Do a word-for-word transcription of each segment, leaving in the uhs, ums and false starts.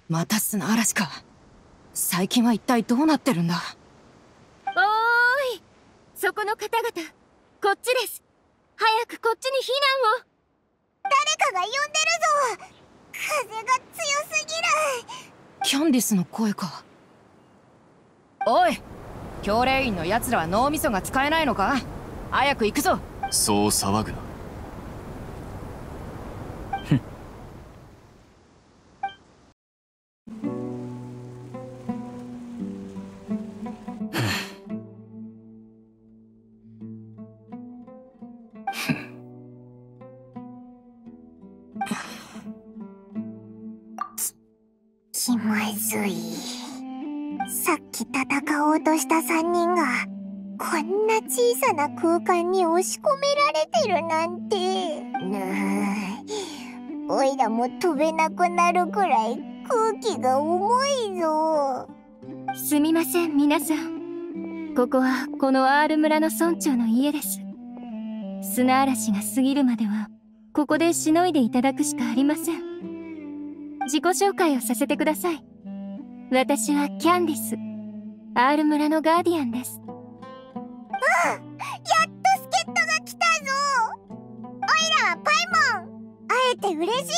また砂嵐か。最近は一体どうなってるんだ。 おーい、そこの方々、こっちです。早くこっちに避難を。 誰かが呼んでるぞ。風が強すぎる。 キャンディスの声か。おい、教令員のやつらは脳みそが使えないのか。早く行くぞ。 そう騒ぐな。 気まずい。さっき戦おうとした三人がこんな小さな空間に押し込められてるなんて。ぬおいらも飛べなくなるくらい空気が重いぞ。 すみません皆さん、ここはこのアール村の村長の家です。砂嵐が過ぎるまではここでしのいでいただくしかありません。自己紹介をさせてください。私はキャンディス、アール村のガーディアンです。 あ、やっと助っ人が来たぞ。おいらはパイモン。会えて嬉しいぞ。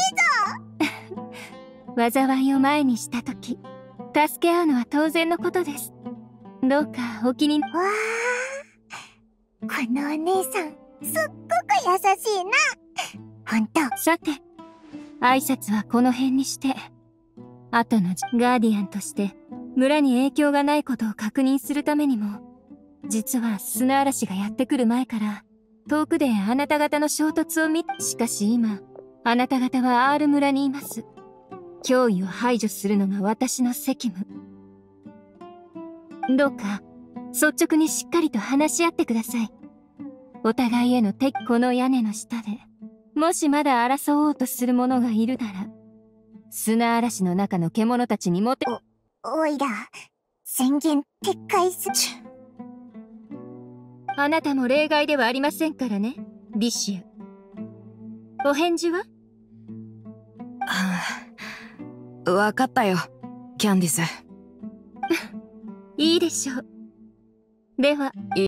災いを前にした時、助け合うのは当然のことです。どうかお気に。 わあ、このお姉さんすっごく優しいな。ほんと。 さて、挨拶はこの辺にして、後のガーディアンとして村に影響がないことを確認するためにも、実は砂嵐がやってくる前から遠くであなた方の衝突を見。しかし今あなた方はアール村にいます。脅威を排除するのが私の責務。どうか率直にしっかりと話し合ってください。お互いへの敵。この屋根の下でもしまだ争おうとする者がいるなら、砂嵐の中の獣たちにもて。 お、おいら、宣言撤回す。 あなたも例外ではありませんからね、ビシア。お返事は？ はあ、分かったよ、キャンディス。 いいでしょう。では。